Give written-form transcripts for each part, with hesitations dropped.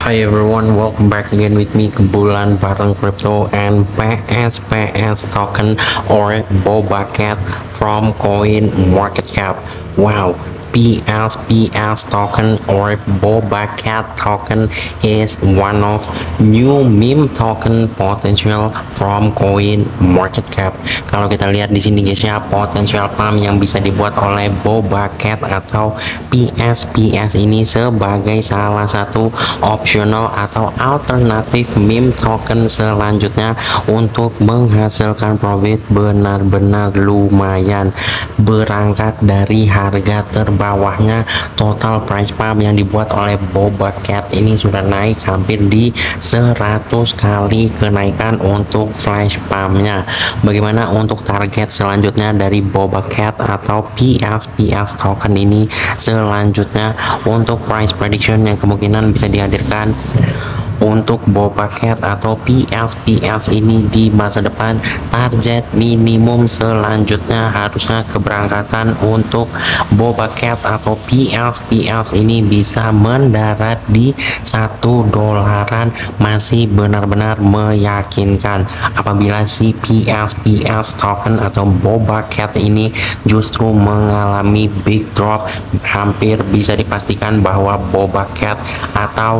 Hi everyone, welcome back again with me Kebulan bareng Crypto and PS token or Boba Cat from Coin Market Cap. Wow, PS token or Boba Cat token is one of new meme token potential from Coin Market Cap. Kalau kita lihat di sini guys ya, potensial pump yang bisa dibuat oleh Boba Cat atau PS ini sebagai salah satu optional atau alternatif meme token selanjutnya untuk menghasilkan profit benar-benar lumayan. Berangkat dari harga terbawahnya, total price pump yang dibuat oleh Boba Cat ini sudah naik hampir di 100 kali kenaikan untuk flash pumpnya. Bagaimana untuk target selanjutnya dari Boba Cat atau PS token ini? Selanjutnya untuk price prediction yang kemungkinan bisa dihadirkan untuk Boba Cat atau PS ini di masa depan, target minimum selanjutnya harusnya keberangkatan untuk Boba Cat atau PS ini bisa mendarat di $1 masih benar-benar meyakinkan. Apabila si PS token atau Boba Cat ini justru mengalami big drop, hampir bisa dipastikan bahwa Boba Cat atau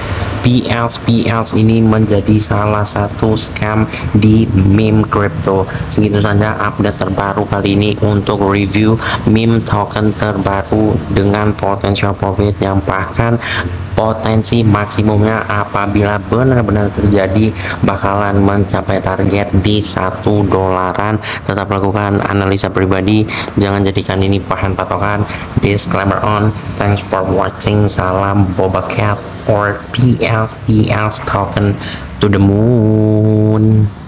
PS ini menjadi salah satu scam di meme crypto. Segitu saja update terbaru kali ini untuk review meme token terbaru dengan potential profit yang bahkan potensi maksimumnya apabila benar-benar terjadi bakalan mencapai target di $1. Tetap lakukan analisa pribadi, jangan jadikan ini bahan patokan. Disclaimer on. Thanks for watching. Salam Boba Cat or PS token to the moon.